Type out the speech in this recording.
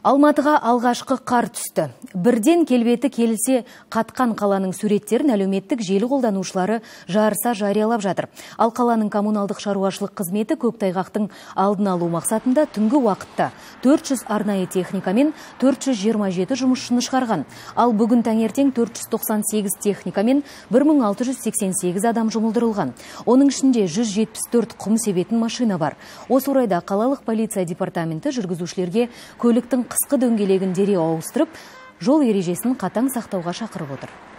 Алматыға алғашқы қар түсті. Бірден келбеті келісе қатқан қаланың суреттерін әлеуметтік желі қолданушылары жарыса жариялап жатыр. Ал қаланың коммуналдық шаруашылық қызметі көктайғақтың алдын алу мақсатында түнгі уақытта 400 арнайы техникамен 427 жұмысшыны шығарған. Ал бүгін таңертең 498 техникамен 1688 адам жұмылдырылған. Оның ішінде 174 құм себетін машина бар. Осы орайда қалалық полиция департаменті жүргізушілерге көліктің қысқы дөңгелегін дереу ауыстырып, жол ережесін қатаң сақтауға шақырып отыр.